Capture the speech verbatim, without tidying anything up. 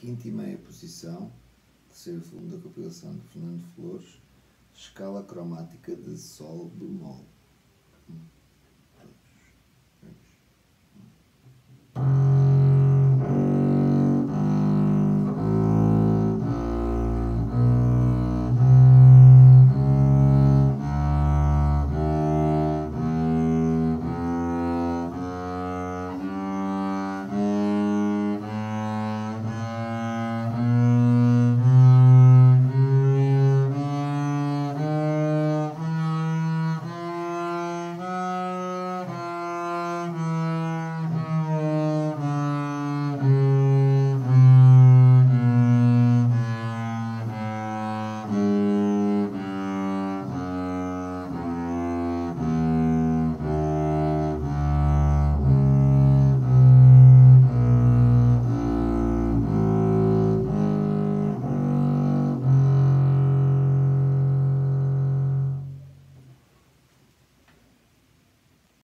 quinta e meia posição, terceiro volume da compilação de Fernando Flores, escala cromática de Sol bemol.